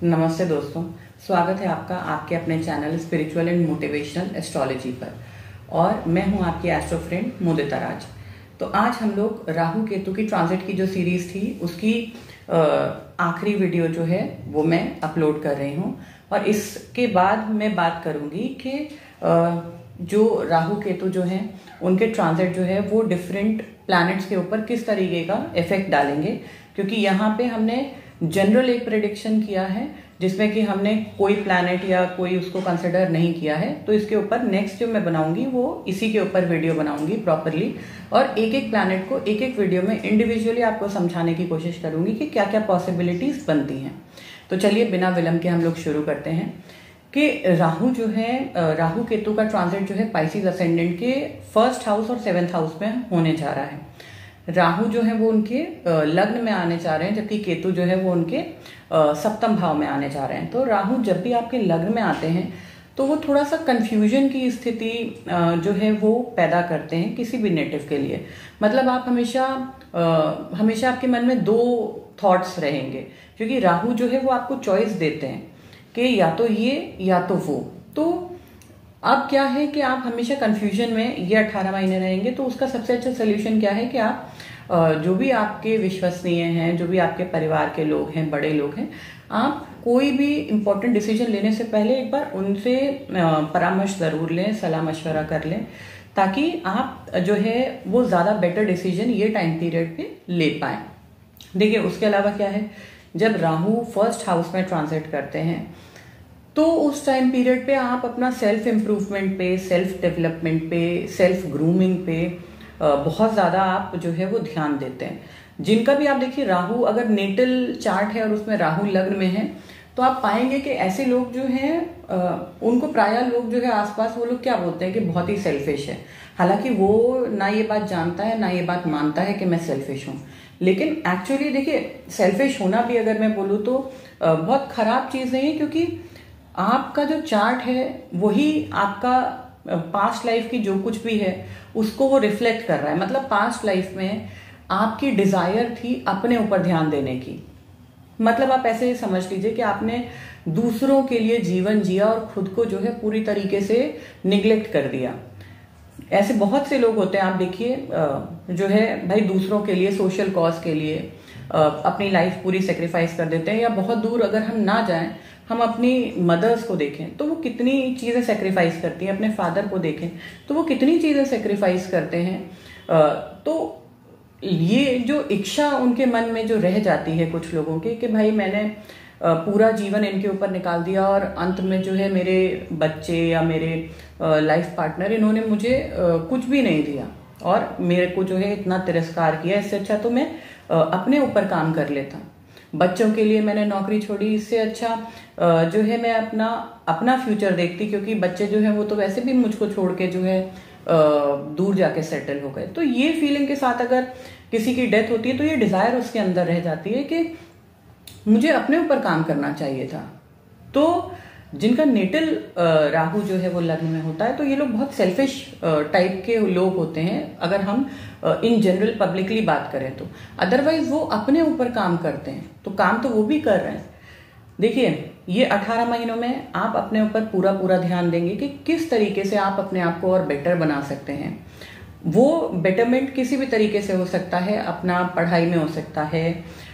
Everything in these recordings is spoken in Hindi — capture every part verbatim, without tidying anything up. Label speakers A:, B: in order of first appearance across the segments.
A: नमस्ते दोस्तों, स्वागत है आपका आपके अपने channel spiritual and motivational astrology पर। और मैं हूं आपकी एस्ट्रो फ्रेंड मुदिता राज। तो आज हम लोग राहु केतु की ट्रांजिट की जो सीरीज थी उसकी आखिरी वीडियो जो है वो मैं अपलोड कर रही हूं। और इसके बाद मैं बात करूंगी कि जो राहु केतु जो हैं उनके ट्रांजिट जो है वो डिफरेंट प्लैनेट्स के ऊपर किस तरीके का इफेक्ट डालेंगे, क्योंकि यहाँ पे हमने जनरल एक प्रेडिक्शन किया है जिसमें कि हमने कोई प्लैनेट या कोई उसको कंसिडर नहीं किया है। तो इसके ऊपर नेक्स्ट जो मैं बनाऊंगी वो इसी के ऊपर वीडियो बनाऊंगी प्रॉपरली, और एक एक प्लैनेट को एक एक वीडियो में इंडिविजुअली आपको समझाने की कोशिश करूंगी कि क्या क्या पॉसिबिलिटीज बनती हैं। तो चलिए बिना विलंब के हम लोग शुरू करते हैं कि राहु जो है राहु केतु का ट्रांजिट जो है पाइसिस असेंडेंट के फर्स्ट हाउस और सेवेंथ हाउस में होने जा रहा है। राहु जो है वो उनके लग्न में आने जा रहे हैं, जबकि केतु जो है वो उनके सप्तम भाव में आने जा रहे हैं। तो राहु जब भी आपके लग्न में आते हैं तो वो थोड़ा सा कंफ्यूजन की स्थिति जो है वो पैदा करते हैं किसी भी नेटिव के लिए। मतलब आप हमेशा हमेशा आपके मन में दो थॉट्स रहेंगे, क्योंकि राहु जो है वो आपको चॉइस देते हैं कि या तो ये या तो वो। तो अब क्या है कि आप हमेशा कंफ्यूजन में ये अठारह महीने रहेंगे। तो उसका सबसे अच्छा सोल्यूशन क्या है कि आप जो भी आपके विश्वसनीय हैं, जो भी आपके परिवार के लोग हैं, बड़े लोग हैं, आप कोई भी इम्पोर्टेंट डिसीजन लेने से पहले एक बार उनसे परामर्श जरूर लें, सलाह मशवरा कर लें, ताकि आप जो है वो ज़्यादा बेटर डिसीजन ये टाइम पीरियड पे ले पाएं। देखिए उसके अलावा क्या है, जब राहु फर्स्ट हाउस में ट्रांजिट करते हैं तो उस टाइम पीरियड पे आप अपना सेल्फ इम्प्रूवमेंट पे, सेल्फ डेवलपमेंट पे, सेल्फ ग्रूमिंग पे बहुत ज़्यादा आप जो है वो ध्यान देते हैं। जिनका भी आप देखिए राहु अगर नेटल चार्ट है और उसमें राहु लग्न में है तो आप पाएंगे कि ऐसे लोग जो हैं उनको प्रायः लोग जो है आसपास वो लोग क्या बोलते हैं कि बहुत ही सेल्फिश है। हालांकि वो ना ये बात जानता है ना ये बात मानता है कि मैं सेल्फिश हूँ, लेकिन एक्चुअली देखिए सेल्फिश होना भी अगर मैं बोलूँ तो बहुत खराब चीज़ नहीं है, क्योंकि आपका जो चार्ट है वही आपका पास्ट लाइफ की जो कुछ भी है उसको वो रिफ्लेक्ट कर रहा है। मतलब पास्ट लाइफ में आपकी डिजायर थी अपने ऊपर ध्यान देने की। मतलब आप ऐसे समझ लीजिए कि आपने दूसरों के लिए जीवन जिया और खुद को जो है पूरी तरीके से निग्लेक्ट कर दिया। ऐसे बहुत से लोग होते हैं, आप देखिए जो है भाई दूसरों के लिए, सोशल कॉज के लिए अपनी लाइफ पूरी सेक्रीफाइस कर देते हैं। या बहुत दूर अगर हम ना जाएं, हम अपनी मदर्स को देखें तो वो कितनी चीज़ें सेक्रीफाइस करती हैं, अपने फादर को देखें तो वो कितनी चीज़ें सेक्रीफाइस करते हैं। तो ये जो इच्छा उनके मन में जो रह जाती है कुछ लोगों की कि भाई मैंने पूरा जीवन इनके ऊपर निकाल दिया और अंत में जो है मेरे बच्चे या मेरे लाइफ पार्टनर इन्होंने मुझे कुछ भी नहीं दिया और मेरे को जो है इतना तिरस्कार किया, इससे अच्छा तो मैं अपने ऊपर काम कर लेता। बच्चों के लिए मैंने नौकरी छोड़ी, इससे अच्छा जो है मैं अपना अपना फ्यूचर देखती, क्योंकि बच्चे जो है वो तो वैसे भी मुझको छोड़ के जो है दूर जाके सेटल हो गए। तो ये फीलिंग के साथ अगर किसी की डेथ होती है तो ये डिजायर उसके अंदर रह जाती है कि मुझे अपने ऊपर काम करना चाहिए था। तो जिनका नेटल राहु जो है वो लग्न में होता है तो ये लोग बहुत सेल्फिश टाइप के लोग होते हैं, अगर हम इन जनरल पब्लिकली बात करें तो। अदरवाइज वो अपने ऊपर काम करते हैं, तो काम तो वो भी कर रहे हैं। देखिए ये अठारह महीनों में आप अपने ऊपर पूरा पूरा ध्यान देंगे कि किस तरीके से आप अपने आप को और बेटर बना सकते हैं। वो बेटरमेंट किसी भी तरीके से हो सकता है, अपना पढ़ाई में हो सकता है,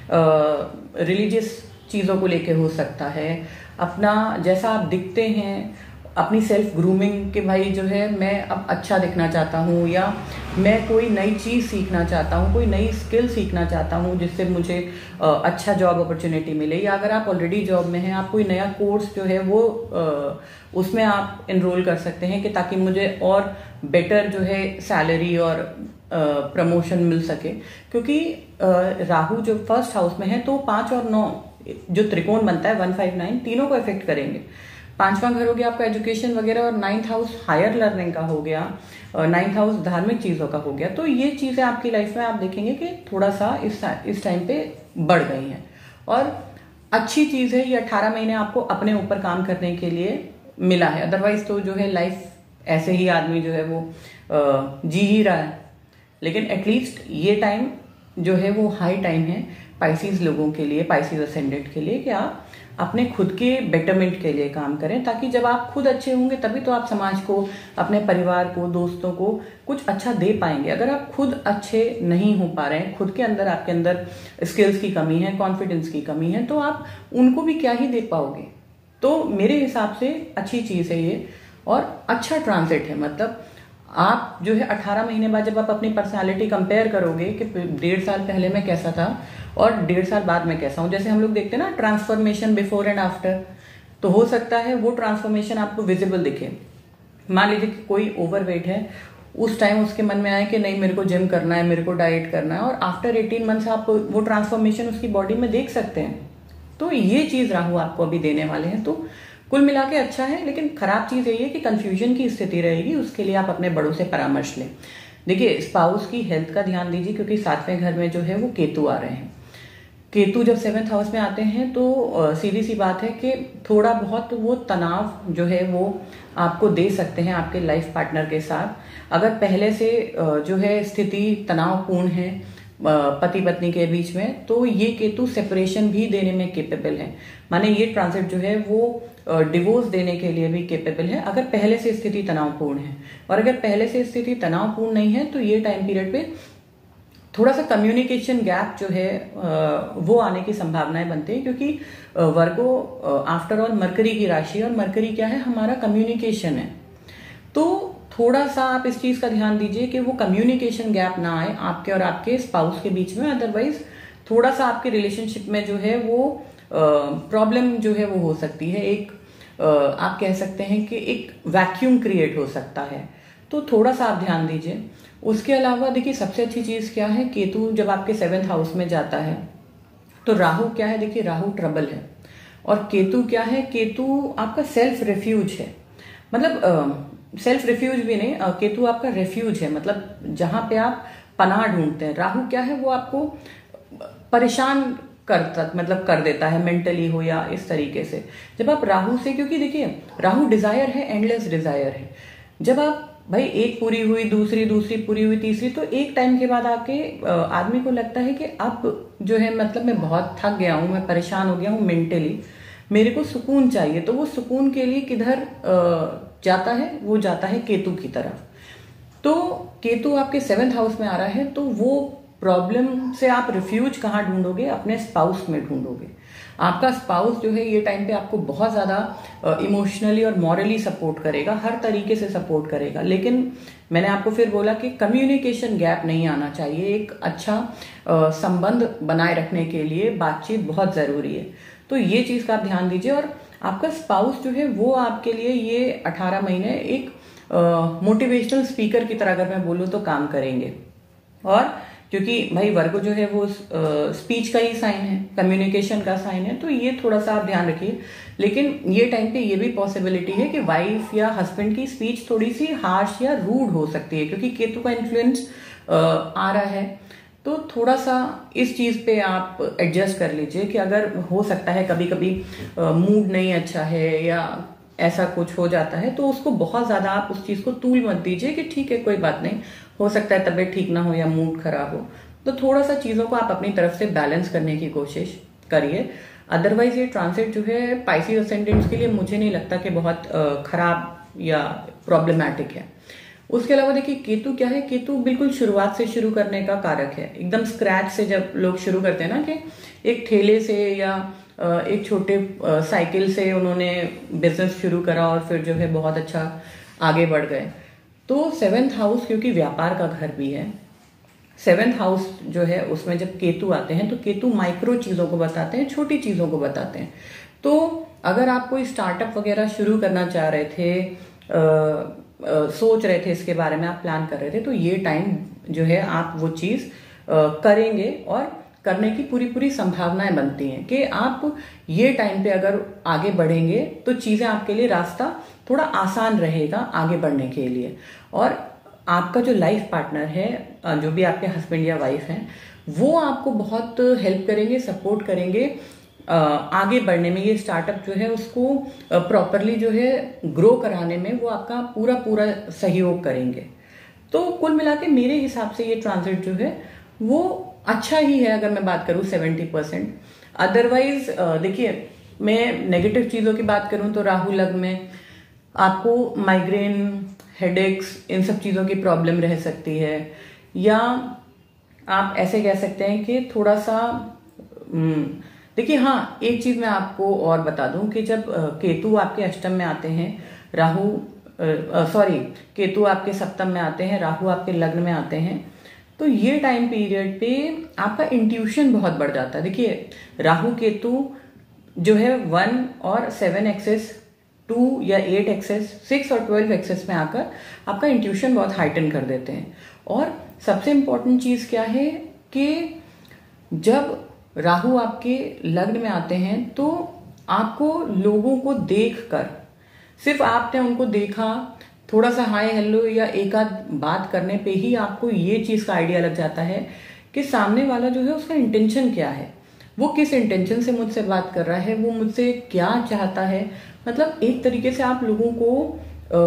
A: रिलीजियस चीज़ों को लेके हो सकता है, अपना जैसा आप दिखते हैं, अपनी सेल्फ ग्रूमिंग के भाई जो है मैं अब अच्छा दिखना चाहता हूँ, या मैं कोई नई चीज़ सीखना चाहता हूँ, कोई नई स्किल सीखना चाहता हूँ जिससे मुझे अच्छा जॉब अपॉर्चुनिटी मिले। या अगर आप ऑलरेडी जॉब में हैं, आप कोई नया कोर्स जो है वो उसमें आप एनरोल कर सकते हैं कि ताकि मुझे और बेटर जो है सैलरी और प्रमोशन मिल सके। क्योंकि राहु जो फर्स्ट हाउस में है तो पाँच और नौ जो त्रिकोण बनता है वन फाइव नाइन तीनों को इफेक्ट करेंगे। पांचवा घर हो गया आपका एजुकेशन वगैरह, और नाइन्थ हाउस हायर लर्निंग का हो गया, नाइन्थ हाउस धार्मिक चीज़ों का हो गया। तो ये चीज़ें आपकी लाइफ में आप देखेंगे कि थोड़ा सा इस इस टाइम पे बढ़ गई हैं, और अच्छी चीज़ है। ये अठारह महीने आपको अपने ऊपर काम करने के लिए मिला है। अदरवाइज तो जो है लाइफ ऐसे ही आदमी जो है वो जी ही रहा है। लेकिन एटलीस्ट ये टाइम जो है वो हाई टाइम है पाइसिस लोगों के लिए, पाइसिस असेंडेंट के लिए, कि आप अपने खुद के बेटरमेंट के लिए काम करें, ताकि जब आप खुद अच्छे होंगे तभी तो आप समाज को, अपने परिवार को, दोस्तों को कुछ अच्छा दे पाएंगे। अगर आप खुद अच्छे नहीं हो पा रहे हैं, खुद के अंदर आपके अंदर स्किल्स की कमी है, कॉन्फिडेंस की कमी है, तो आप उनको भी क्या ही दे पाओगे। तो मेरे हिसाब से अच्छी चीज़ है ये, और अच्छा ट्रांजिट है। मतलब आप जो है अठारह महीने बाद जब आप अपनी पर्सनालिटी कंपेयर करोगे कि डेढ़ साल पहले मैं कैसा था और डेढ़ साल बाद में कैसा हूं, जैसे हम लोग देखते हैं ना ट्रांसफॉर्मेशन बिफोर एंड आफ्टर, तो हो सकता है वो ट्रांसफॉर्मेशन आपको विजिबल दिखे। मान लीजिए कि कोई ओवरवेट है, उस टाइम उसके मन में आए कि नहीं मेरे को जिम करना है, मेरे को डाइट करना है, और आफ्टर एटीन मंथ्स आप वो ट्रांसफॉर्मेशन उसकी बॉडी में देख सकते हैं। तो ये चीज राहु आपको अभी देने वाले हैं। तो कुल मिला के अच्छा है, लेकिन खराब चीज यही है कि कंफ्यूजन की स्थिति रहेगी। उसके लिए आप अपने बड़ों से परामर्श लें। देखिए, स्पाउस की हेल्थ का ध्यान दीजिए, क्योंकि सातवें घर में जो है वो केतु आ रहे हैं। केतु जब सेवेंथ हाउस में आते हैं तो सीधी सी बात है कि थोड़ा बहुत वो तनाव जो है वो आपको दे सकते हैं आपके लाइफ पार्टनर के साथ। अगर पहले से जो है स्थिति तनावपूर्ण है पति पत्नी के बीच में, तो ये केतु सेपरेशन भी देने में केपेबल है। माने ये ट्रांजिट जो है वो डिवोर्स देने के लिए भी केपेबल है, अगर पहले से स्थिति तनावपूर्ण है। और अगर पहले से स्थिति तनावपूर्ण नहीं है तो ये टाइम पीरियड पे थोड़ा सा कम्युनिकेशन गैप जो है वो आने की संभावनाएं बनती है, क्योंकि वर्गो आफ्टर ऑल मरकरी की राशि, और मरकरी क्या है, हमारा कम्युनिकेशन है। तो थोड़ा सा आप इस चीज का ध्यान दीजिए कि वो कम्युनिकेशन गैप ना आए आपके और आपके स्पाउस के बीच में। अदरवाइज थोड़ा सा आपके रिलेशनशिप में जो है वो प्रॉब्लम जो है वो हो सकती है। एक आ, आप कह सकते हैं कि एक वैक्यूम क्रिएट हो सकता है, तो थोड़ा सा आप ध्यान दीजिए। उसके अलावा देखिए, सबसे अच्छी चीज क्या है, केतु जब आपके सेवेंथ हाउस में जाता है तो राहु क्या है, देखिए राहु ट्रबल है, और केतु क्या है, केतु आपका सेल्फ रेफ्यूज है। मतलब सेल्फ रिफ्यूज भी नहीं, केतु आपका रेफ्यूज है, मतलब जहां पे आप पनाह ढूंढते हैं। राहु क्या है, वो आपको परेशान करता, मतलब कर देता है, मेंटली हो या इस तरीके से। जब आप राहु से, क्योंकि देखिए राहु डिजायर है, एंडलेस डिजायर है। जब आप भाई एक पूरी हुई, दूसरी दूसरी पूरी हुई, तीसरी, तो एक टाइम के बाद आके आदमी को लगता है कि अब जो है मतलब मैं बहुत थक गया हूं, मैं परेशान हो गया हूं मेंटली, मेरे को सुकून चाहिए। तो वो सुकून के लिए किधर जाता है, वो जाता है केतु की तरफ। तो केतु आपके सेवेंथ हाउस में आ रहा है, तो वो प्रॉब्लम से आप रिफ्यूज कहाँ ढूंढोगे, अपने स्पाउस में ढूंढोगे। आपका स्पाउस जो है ये टाइम पे आपको बहुत ज्यादा इमोशनली और मॉरली सपोर्ट करेगा, हर तरीके से सपोर्ट करेगा। लेकिन मैंने आपको फिर बोला कि कम्युनिकेशन गैप नहीं आना चाहिए। एक अच्छा संबंध बनाए रखने के लिए बातचीत बहुत जरूरी है। तो ये चीज का आप ध्यान दीजिए। और आपका स्पाउस जो है वो आपके लिए ये अठारह महीने एक मोटिवेशनल स्पीकर की तरह, अगर मैं बोलूँ तो, काम करेंगे। और क्योंकि भाई वर्गो जो है वो स्पीच का ही साइन है, कम्युनिकेशन का साइन है, तो ये थोड़ा सा आप ध्यान रखिए। लेकिन ये टाइम पे ये भी पॉसिबिलिटी है कि वाइफ या हस्बैंड की स्पीच थोड़ी सी हार्श या रूड हो सकती है, क्योंकि केतु का इन्फ्लुएंस आ रहा है। तो थोड़ा सा इस चीज पे आप एडजस्ट कर लीजिए कि अगर हो सकता है कभी कभी मूड नहीं अच्छा है या ऐसा कुछ हो जाता है, तो उसको बहुत ज्यादा आप उस चीज को तूल मत दीजिए कि ठीक है कोई बात नहीं, हो सकता है तबीयत ठीक ना हो या मूड खराब हो। तो थोड़ा सा चीजों को आप अपनी तरफ से बैलेंस करने की कोशिश करिए। अदरवाइज ये ट्रांसिट जो है पाइसिस असेंडेंट्स के लिए मुझे नहीं लगता कि बहुत खराब या प्रॉब्लमैटिक है। उसके अलावा देखिए केतु क्या है, केतु बिल्कुल शुरुआत से शुरू करने का कारक है। एकदम स्क्रैच से जब लोग शुरू करते हैं ना, कि एक ठेले से या एक छोटे साइकिल से उन्होंने बिजनेस शुरू करा और फिर जो है बहुत अच्छा आगे बढ़ गए। तो सेवेंथ हाउस क्योंकि व्यापार का घर भी है, सेवेंथ हाउस जो है उसमें जब केतु आते हैं तो केतु माइक्रो चीजों को बताते हैं, छोटी चीजों को बताते हैं। तो अगर आप कोई स्टार्टअप वगैरह शुरू करना चाह रहे थे, आ, आ, सोच रहे थे इसके बारे में, आप प्लान कर रहे थे, तो ये टाइम जो है आप वो चीज करेंगे और करने की पूरी पूरी संभावनाएं बनती हैं कि आप ये टाइम पे अगर आगे बढ़ेंगे तो चीजें आपके लिए, रास्ता थोड़ा आसान रहेगा आगे बढ़ने के लिए। और आपका जो लाइफ पार्टनर है, जो भी आपके हस्बैंड या वाइफ हैं, वो आपको बहुत हेल्प करेंगे, सपोर्ट करेंगे आगे बढ़ने में। ये स्टार्टअप जो है उसको प्रॉपरली जो है ग्रो कराने में वो आपका पूरा पूरा सहयोग करेंगे। तो कुल मिला के मेरे हिसाब से ये ट्रांजिट जो है वो अच्छा ही है अगर मैं बात करूं सेवेंटी परसेंट। अदरवाइज देखिए, मैं नेगेटिव चीजों की बात करूं तो राहु लग्न में आपको माइग्रेन, हेडेक्स, इन सब चीजों की प्रॉब्लम रह सकती है। या आप ऐसे कह सकते हैं कि थोड़ा सा देखिए, हाँ एक चीज मैं आपको और बता दूं कि जब केतु आपके अष्टम में आते हैं, राहु सॉरी केतु आपके सप्तम में आते हैं, राहु आपके लग्न में आते हैं, तो ये टाइम पीरियड पे आपका इंट्यूशन बहुत बढ़ जाता है। देखिए, राहु केतु जो है वन और सेवन एक्सेस, टू या एट एक्सेस, सिक्स और ट्वेल्व एक्सेस में आकर आपका इंट्यूशन बहुत हाइटन कर देते हैं। और सबसे इंपॉर्टेंट चीज क्या है कि जब राहु आपके लग्न में आते हैं तो आपको लोगों को देखकर, सिर्फ आपने उनको देखा, थोड़ा सा हाय हेलो या एक आध बात करने पे ही आपको ये चीज का आइडिया लग जाता है कि सामने वाला जो है उसका इंटेंशन क्या है, वो किस इंटेंशन से मुझसे बात कर रहा है, वो मुझसे क्या चाहता है। मतलब एक तरीके से आप लोगों को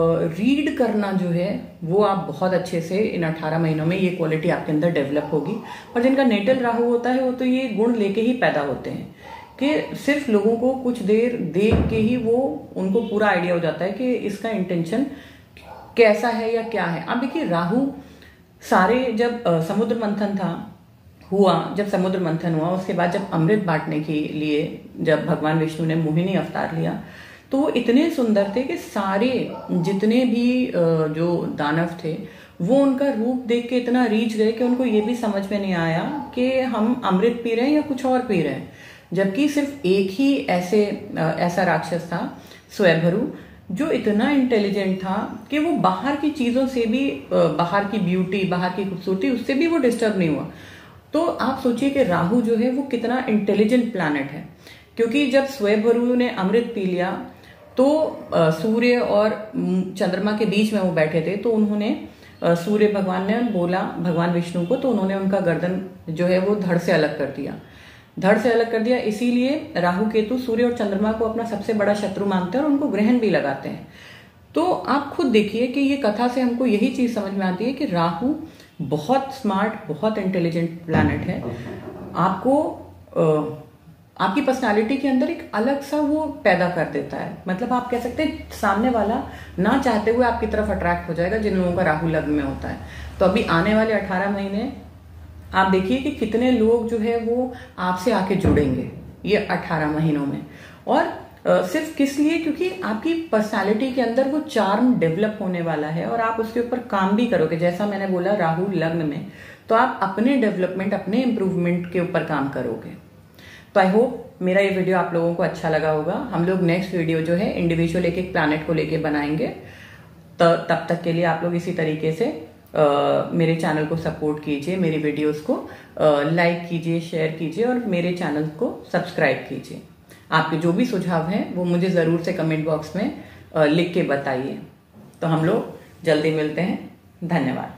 A: रीड uh, करना जो है वो आप बहुत अच्छे से इन अठारह महीनों में ये क्वालिटी आपके अंदर डेवलप होगी। और जिनका नेटल राहु होता है वो तो ये गुण लेके ही पैदा होते हैं कि सिर्फ लोगों को कुछ देर देख के ही वो उनको पूरा आइडिया हो जाता है कि इसका इंटेंशन कैसा है या क्या है। अब देखिए, राहु सारे जब uh, समुद्र मंथन था हुआ जब समुद्र मंथन हुआ उसके बाद जब अमृत बांटने के लिए जब भगवान विष्णु ने मोहिनी अवतार लिया तो वो इतने सुंदर थे कि सारे जितने भी जो दानव थे वो उनका रूप देख के इतना रीच गए कि उनको ये भी समझ में नहीं आया कि हम अमृत पी रहे हैं या कुछ और पी रहे हैं। जबकि सिर्फ एक ही ऐसे ऐसा राक्षस था, स्वयंभरू, जो इतना इंटेलिजेंट था कि वो बाहर की चीजों से भी, बाहर की ब्यूटी, बाहर की खूबसूरती, उससे भी वो डिस्टर्ब नहीं हुआ। तो आप सोचिए कि राहु जो है वो कितना इंटेलिजेंट प्लैनेट है, क्योंकि जब स्वयंभरू ने अमृत पी लिया तो सूर्य और चंद्रमा के बीच में वो बैठे थे, तो उन्होंने सूर्य भगवान ने बोला भगवान विष्णु को, तो उन्होंने उनका गर्दन जो है वो धड़ से अलग कर दिया, धड़ से अलग कर दिया। इसीलिए राहु केतु सूर्य और चंद्रमा को अपना सबसे बड़ा शत्रु मानते हैं और उनको ग्रहण भी लगाते हैं। तो आप खुद देखिए कि ये कथा से हमको यही चीज समझ में आती है कि राहु बहुत स्मार्ट, बहुत इंटेलिजेंट प्लैनेट है। आपको आ, आपकी पर्सनालिटी के अंदर एक अलग सा वो पैदा कर देता है। मतलब आप कह सकते हैं सामने वाला ना चाहते हुए आपकी तरफ अट्रैक्ट हो जाएगा, जिन लोगों का राहु लग्न में होता है। तो अभी आने वाले अठारह महीने आप देखिए कि कितने लोग जो है वो आपसे आके जुड़ेंगे ये अठारह महीनों में। और आ, सिर्फ किस लिए, क्योंकि आपकी पर्सनालिटी के अंदर वो चार्म डेवलप होने वाला है और आप उसके ऊपर काम भी करोगे। जैसा मैंने बोला राहु लग्न में, तो आप अपने डेवलपमेंट, अपने इम्प्रूवमेंट के ऊपर काम करोगे। तो आई होप मेरा ये वीडियो आप लोगों को अच्छा लगा होगा। हम लोग नेक्स्ट वीडियो जो है इंडिविजुअल एक एक प्लैनेट को लेके बनाएंगे। तो तब तक के लिए आप लोग इसी तरीके से आ, मेरे चैनल को सपोर्ट कीजिए, मेरी वीडियोस को लाइक कीजिए, शेयर कीजिए और मेरे चैनल को सब्सक्राइब कीजिए। आपके जो भी सुझाव हैं वो मुझे ज़रूर से कमेंट बॉक्स में आ, लिख के बताइए। तो हम लोग जल्दी मिलते हैं। धन्यवाद।